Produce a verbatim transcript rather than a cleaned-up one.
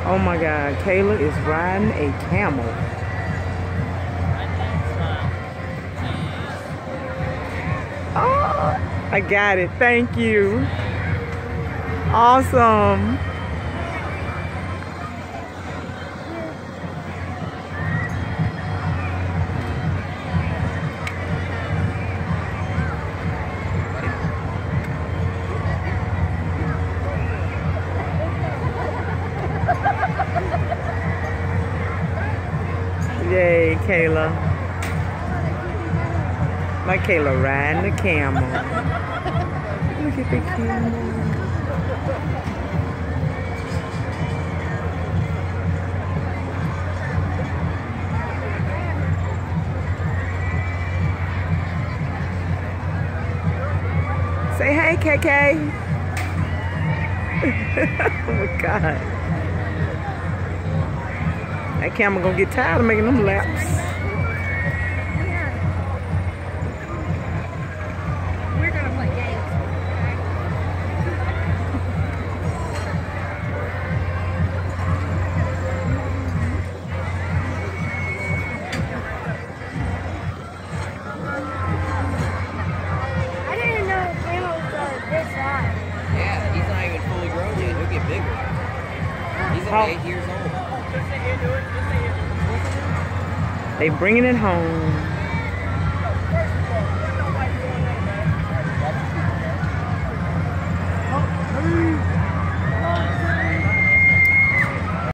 Oh my God, Kayla is riding a camel. Oh, I got it. Thank you. Awesome. Yay, Kayla. My Kayla riding the camel. Look at the camel. Say hey, K K. Oh my God. That camel gonna get tired of making them laps. We're gonna play games. I didn't know the camel was uh, this size. Yeah, he's not even fully grown yet. He'll get bigger. He's How- only eight years old. They bringing it home.